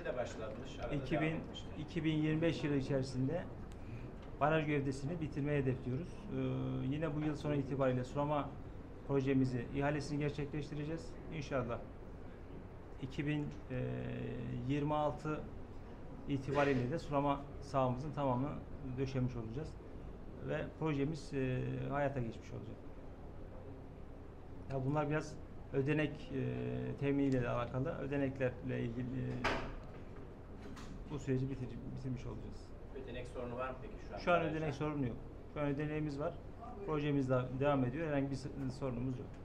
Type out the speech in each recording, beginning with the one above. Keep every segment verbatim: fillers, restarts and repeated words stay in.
projesi de başlanmış. Arada iki bin, devam etmişti. iki bin yirmi beş yılı içerisinde baraj gövdesini bitirmeyi hedefliyoruz. Ee, yine bu yıl sonu itibariyle sulama projemizi, ihalesini gerçekleştireceğiz. İnşallah iki bin yirmi altı itibariyle de sulama sahamızın tamamını döşemiş olacağız. Ve projemiz e, hayata geçmiş olacak. Ya bunlar biraz ödenek e, teminiyle de alakalı. Ödeneklerle ilgili e, bu süreci bitir, bitirmiş olacağız. Ödenek sorunu var mı peki şu an? Şu an ödenek sorunu yok. Şu an ödeneğimiz var. Projemiz de devam ediyor. Herhangi bir sorunumuz yok.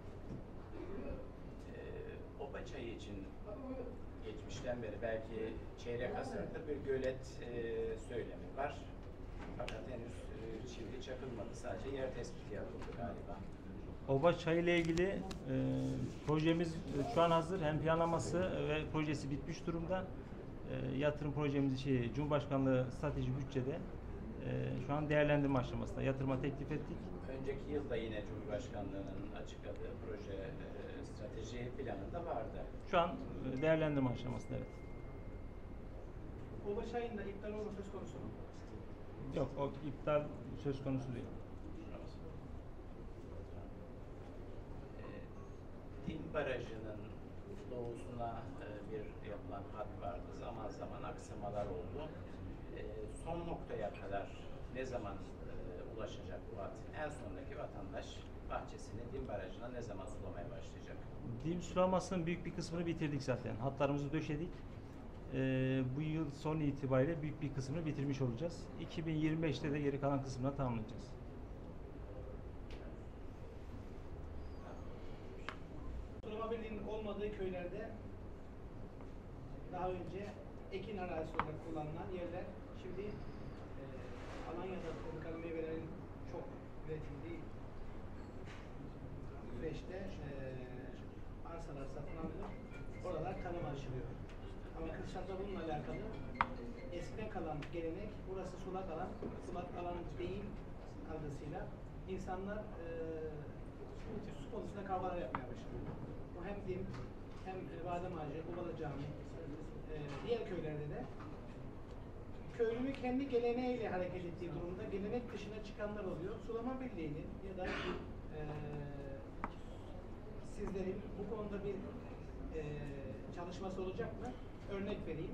Ee, Oba çayı için geçmişten beri belki çeyrek asırdır bir gölet e, söylemi var. Fakat henüz e, çivili çakılmadı. Sadece yer tespiti yapıldı galiba. Oba çayı ile ilgili e, projemiz e, şu an hazır. Hem planlaması ve projesi bitmiş durumda. E, yatırım projemizi şey, Cumhurbaşkanlığı strateji bütçede e, şu an değerlendirme aşamasında. Yatırıma teklif ettik. Önceki yılda yine Cumhurbaşkanlığı'nın açıkladığı proje e, strateji planında vardı. Şu an e, değerlendirme aşamasında, evet. Oba çayında iptal olma söz konusu mu? Yok, o iptal söz konusu değil. Dim Barajı'nın doğusuna e, bir yapılan hat vardı. Zaman zaman aksamalar oldu. E, son noktaya kadar ne zaman e, ulaşacak bu hat? En sondaki vatandaş bahçesini Dim Barajı'na ne zaman sulamaya başlayacak? Dim sulamasının büyük bir kısmını bitirdik zaten. Hatlarımızı döşedik. Ee, bu yıl son itibariyle büyük bir kısmını bitirmiş olacağız. iki bin yirmi beşte de geri kalan kısmını tamamlayacağız. Sulama Birliği'nin olmadığı köylerde daha önce ekin arazisi olarak kullanılan yerler şimdi e, Alanya'da tropikal meyvelerin çok üretildiği süreçte e, arsalar satın alınıyor. Oralar tarım açılıyor. Ama Kırşat'ta bununla alakalı eskiden kalan gelenek, burası sulak alan, sulak alan değil algısıyla insanlar e, su konusunda kavgalar yapmaya başladı. Bu hem Dim, hem Badem Ağacı, Ovalı Camii, e, diğer köylerde de köylünün kendi geleneğiyle hareket ettiği durumda gelenek dışına çıkanlar oluyor. Sulama Birliği'nin ya da e, sizlerin bu konuda bir e, çalışması olacak mı? Örnek vereyim.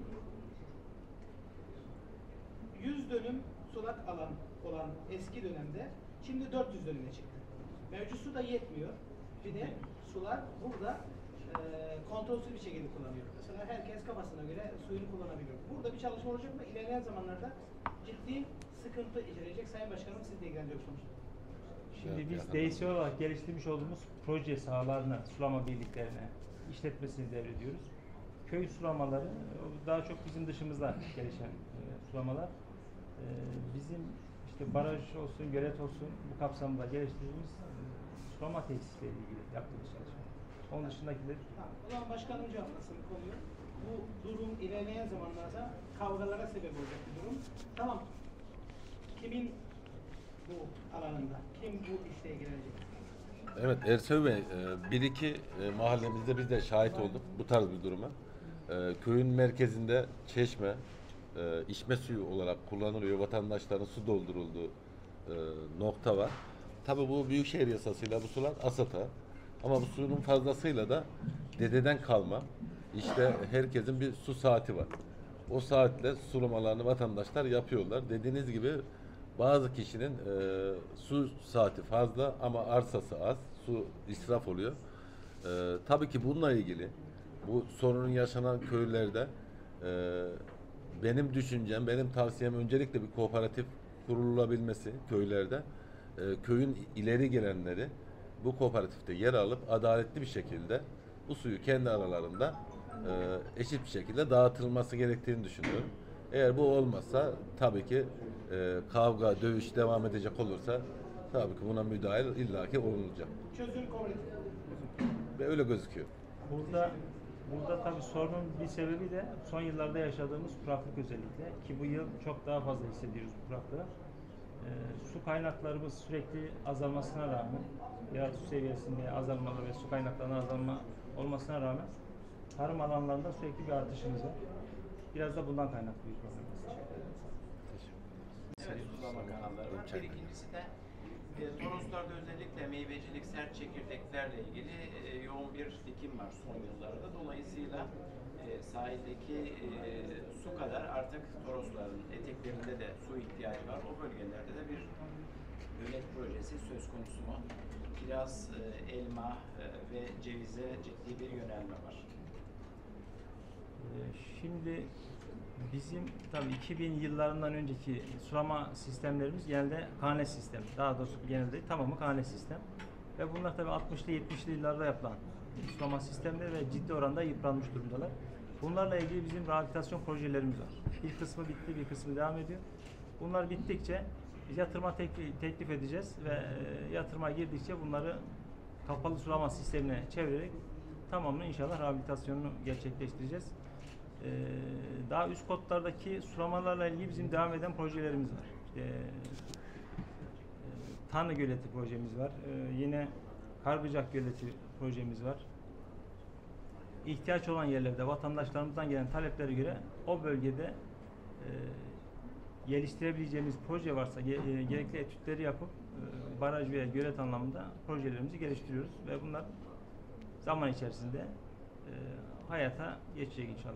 yüz dönüm sulak alan olan eski dönemde şimdi dört yüz dönüme çıktı. Mevcut su da yetmiyor. Bir de sular burada e, kontrolsüz bir şekilde kullanıyor. Mesela herkes kafasına göre suyunu kullanabiliyor. Burada bir çalışma olacak mı? İlerleyen zamanlarda ciddi sıkıntı içerecek. Sayın Başkanım, siz de ilgileniyorsunuz. Şimdi biz D S O olarak geliştirmiş olduğumuz proje sahalarına, sulama birliklerine işletmesini devrediyoruz. Köy sulamaları daha çok bizim dışımızda gelişen e, sulamalar. E, bizim işte baraj olsun, gölet olsun bu kapsamda geliştirdiğimiz e, sulama tesisleriyle ilgili yaptığımız çalışma. Onun dışındakiler... Tamam. O zaman başkanım cevaplasın konuyu. Bu durum ilerleyen zamanlarda kavgalara sebep olacak bir durum. Tamam. Kimin bu alanında? Kim bu işle ilgilenecek? Evet Ersoy Bey, bir iki mahallemizde biz de şahit olduk bu tarz bir duruma. Köyün merkezinde çeşme, içme suyu olarak kullanılıyor. Vatandaşların su doldurulduğu nokta var. Tabii bu Büyükşehir yasasıyla bu sular ASAT'a. Ama bu suyun fazlasıyla da dededen kalma. İşte herkesin bir su saati var. O saatle sulamalarını vatandaşlar yapıyorlar. Dediğiniz gibi bazı kişinin e, su saati fazla ama arsası az. Su israf oluyor. E, tabii ki bununla ilgili bu sorunun yaşanan köylerde e, benim düşüncem, benim tavsiyem öncelikle bir kooperatif kurulabilmesi köylerde. E, köyün ileri gelenleri bu kooperatifte yer alıp adaletli bir şekilde bu suyu kendi aralarında e, eşit bir şekilde dağıtılması gerektiğini düşünüyorum. Eğer bu olmazsa tabii ki e, kavga, dövüş devam edecek olursa tabii ki buna müdahale illaki olunacak. Çözüm kooperatif. Ve öyle gözüküyor. Burada burada tabii sorunun bir sebebi de son yıllarda yaşadığımız kuraklık özellikle ki bu yıl çok daha fazla hissediyoruz bu kuraklığı. Ee, su kaynaklarımız sürekli azalmasına rağmen, yeraltı su seviyesinde azalmalar ve su kaynaklarının azalma olmasına rağmen tarım alanlarında sürekli bir artışımız var. Biraz da bundan kaynaklı bir problem. Evet, sulama kanalları var. Bir ikincisi de e, Toroslarda özellikle meyvecilik, sert çekirdeklerle ilgili e, yoğun bir dikim var son yıllarda. Dolayısıyla e, sahildeki e, su kadar artık Torosların eteklerinde de su ihtiyacı var. O bölgelerde de bir gölet projesi söz konusu mu? Kiraz, e, elma e, ve cevize ciddi bir yönelme var. Ee, Şimdi bizim tabii iki bin yıllarından önceki sulama sistemlerimiz genelde kane sistem. Daha doğrusu genelde tamamı kane sistem. Ve bunlar tabii altmışlı yetmişli yıllarda yapılan sulama sistemleri ve ciddi oranda yıpranmış durumdalar. Bunlarla ilgili bizim rehabilitasyon projelerimiz var. Bir kısmı bitti, bir kısmı devam ediyor. Bunlar bittikçe biz yatırıma teklif, teklif edeceğiz ve e, yatırıma girdikçe bunları kapalı sulama sistemine çevirerek tamamını inşallah rehabilitasyonunu gerçekleştireceğiz. Ee, daha üst kotlardaki sulamalarla ilgili bizim devam eden projelerimiz var. İşte, e, Tanrı Göleti projemiz var. Ee, yine Kargıcak Göleti projemiz var. İhtiyaç olan yerlerde vatandaşlarımızdan gelen taleplere göre o bölgede e, geliştirebileceğimiz proje varsa ge, e, gerekli etütleri yapıp e, baraj veya gölet anlamında projelerimizi geliştiriyoruz ve bunlar zaman içerisinde e, hayata geçecek inşallah.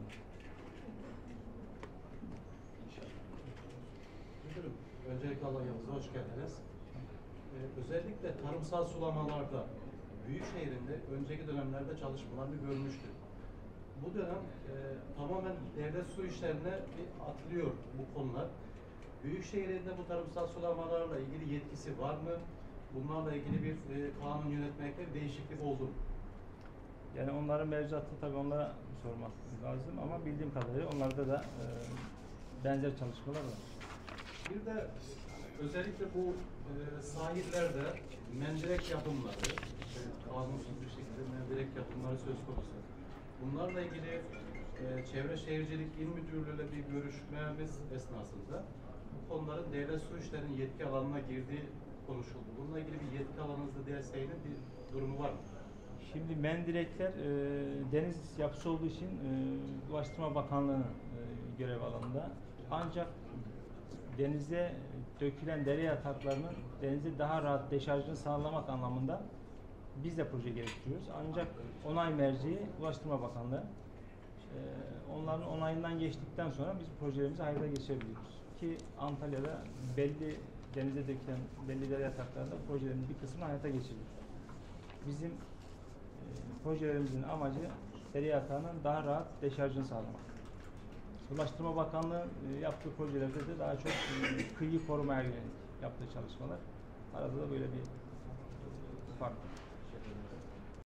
Müdürüm, öncelikle alanımıza hoş geldiniz. Ee, özellikle tarımsal sulamalarda Büyükşehir'inde önceki dönemlerde çalışmalarını görmüştük. Bu dönem e, tamamen devlet su işlerine bir atlıyor bu konular. Büyükşehir'inde bu tarımsal sulamalarla ilgili yetkisi var mı? Bunlarla ilgili bir e, kanun yönetmekte bir değişiklik oldu mu? Yani onların mevzuatı tabii onlara sormak lazım ama bildiğim kadarıyla onlarda da e, benzer çalışmalar var. Bir de özellikle bu e, sahillerde mendirek yapımları, işte, kanunsuz bir şekilde mendirek yapımları söz konusu. Bunlarla ilgili e, Çevre Şehircilik İl Müdürlüğü'yle bir görüşmemiz esnasında bu konuların devlet su işlerinin yetki alanına girdiği konuşuldu. Bununla ilgili bir yetki alanınızda D S İ'nin bir durumu var mı? Şimdi mendirekler e, deniz yapısı olduğu için e, Ulaştırma Bakanlığı'nın e, görev alanında. Ancak denize dökülen dere yataklarının denize daha rahat deşarjını sağlamak anlamında biz de proje geliştiriyoruz. Ancak onay merci Ulaştırma Bakanlığı. E, onların onayından geçtikten sonra biz projelerimizi hayata geçirebiliyoruz. Ki Antalya'da belli denize dökülen belli dere yataklarında projelerin bir kısmını hayata geçiriyoruz. Bizim projelerimizin amacı dere yatağının daha rahat deşarjını sağlamak. Ulaştırma Bakanlığı e, yaptığı projelerde de daha çok e, kıyı korumaya yönelik yaptığı çalışmalar. Arada da böyle bir e, fark var.